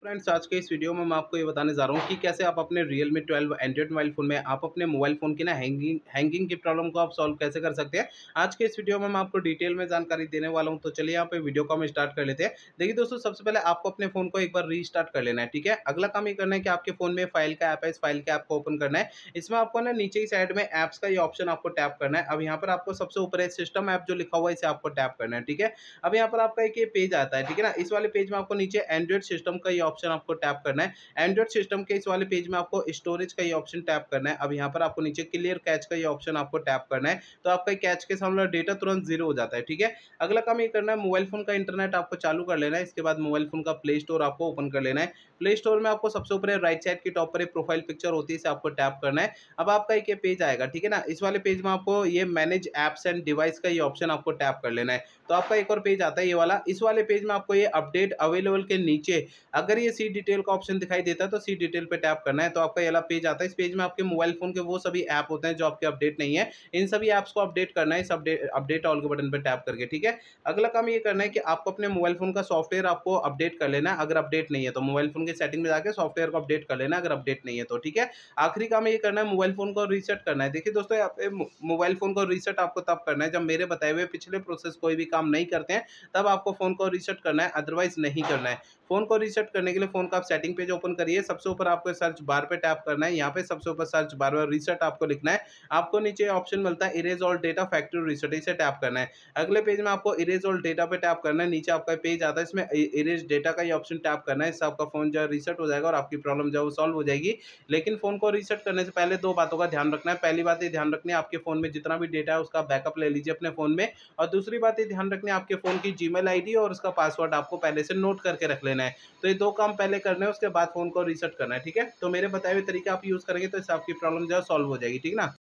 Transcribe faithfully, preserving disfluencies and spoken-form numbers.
Friends, आज के इस वीडियो में मैं आपको ये बताने जा रहा हूँ कि कैसे आप अपने Realme twelve android mobile phone में आप अपने मोबाइल फ़ोन की ना हैंगिंग हैंगिंग की प्रॉब्लम को आप सॉल्व कैसे कर सकते हैं। आज के इस वीडियो में मैं आपको डिटेल में जानकारी देने वाला हूँ, तो चलिए यहाँ पे वीडियो को हम स्टार्ट कर लेते हैं। देखिए दोस्तों, सबसे पहले आपको अपने फ़ोन को एक बार रीस्टार्ट कर लेना है, ठीक है। अगला काम ये करना है कि आपके फ़ोन में फाइल का ऐप है, इस फाइल के ऐप को ओपन करना है। इसमें आपको ना नीचे ही साइड में ऐप्स का ये ऑप्शन आपको टैप करना है। अब यहाँ पर आपको सबसे ऊपर है सिस्टम ऐप जो लिखा हुआ है, इसे आपको टैप करना है, ठीक है। अब यहाँ पर आपका एक ये पेज आता है, ठीक है ना। इस वाले पेज में आपको नीचे एंड्रॉइड सिस्टम का ये ऑप्शन आपको टैप करना है। एंड्रॉइड सिस्टम के इस वाले पेज में आपको स्टोरेज का ये ऑप्शन टैप करना है। अब यहाँ पर आपको नीचे क्लियर कैच का ये ऑप्शन आपको टैप करना है, तो आपका कैच के सामने डेटा तुरंत जीरो हो जाता है, ठीक है। अगला काम ये करना है, मोबाइल फोन का इंटरनेट आपको चालू कर लेना है। इसके बाद मोबाइल फोन का प्ले स्टोर आपको ओपन कर लेना है। प्ले स्टोर में आपको सबसे ऊपर राइट साइड की टॉप पर एक प्रोफाइल पिक्चर होती है, इसे आपको टैप करना है। अब आपका एक ये पेज आएगा, ठीक है ना। इस वाले पेज में आपको ये मैनेज एप्स एंड डिवाइस का ये ऑप्शन आपको टैप कर लेना है। तो आपका एक और पेज आता है ये वाला। इस वाले पेज में आपको ये अपडेट अवेलेबल के नीचे अगर ये सी डिटेल का ऑप्शन दिखाई देता है तो सी डिटेल पे टैप करना है, तो आपका ये वाला पेज आता है। इस पेज में आपके मोबाइल फोन के वो सभी ऐप होते हैं जो आपके अपडेट नहीं है, इन सभी ऐप्स को अपडेट करना है इस अपडेट अपडेट ऑल के बटन पे टैप करके, ठीक है। अगला काम ये करना है कि आपको अपने मोबाइल फोन का सॉफ्टवेयर आपको अपडेट कर लेना है। अगर अपडेट नहीं है तो मोबाइल फोन के सेटिंग में जाकर सॉफ्टवेयर को अपडेट कर लेना, अगर अपडेट नहीं है तो, ठीक है। आखिरी काम ये करना है, मोबाइल फोन को रीसेट करना है। देखिए दोस्तों, यहाँ पे मो- मोबाइल फोन को रीसेट आपको तब करना है जब मेरे बताए हुए पिछले प्रोसेस कोई भी काम नहीं करते हैं, तब आपको फोन को रीसेट करना है, अदरवाइज नहीं करना है। फोन को रीसेट करने के लिए फोन का आप सेटिंग पेज ओपन करिए। सबसे ऊपर आपको सर्च बार पे टैप करना है। यहाँ पे सबसे ऊपर सर्च बार में रीसेट आपको लिखना है। आपको नीचे ऑप्शन मिलता है erase all data factory reset, इसे टैप करना है। अगले पेज में आपको इरेज ऑल डेटा पे टैप करना है। नीचे आपका पेज आता है, इसमें इरेज डेटा का ये ऑप्शन टैप करना है। इससे आपका फोन जो है रीसेट हो जाएगा और आपकी प्रॉब्लम जो है वो सॉल्व हो जाएगी। लेकिन फोन को रीसेट करने से पहले दो बातों का ध्यान रखना है। पहली बात ये ध्यान रखनी है, आपके फोन में जितना भी डेटा है उसका बैकअप ले लीजिए अपने फोन में। और दूसरी बात ये ध्यान रखनी है, आपके फोन की जीमेल आईडी और उसका पासवर्ड आपको पहले से नोट करके रख लेना है। तो ये दो काम पहले करने हैं, उसके बाद फ़ोन को रीसेट करना है, ठीक है? तो मेरे बताए हुए तरीके आप यूज़ करेंगे तो इससे आपकी प्रॉब्लम जो है सॉल्व हो जाएगी, ठीक है ना?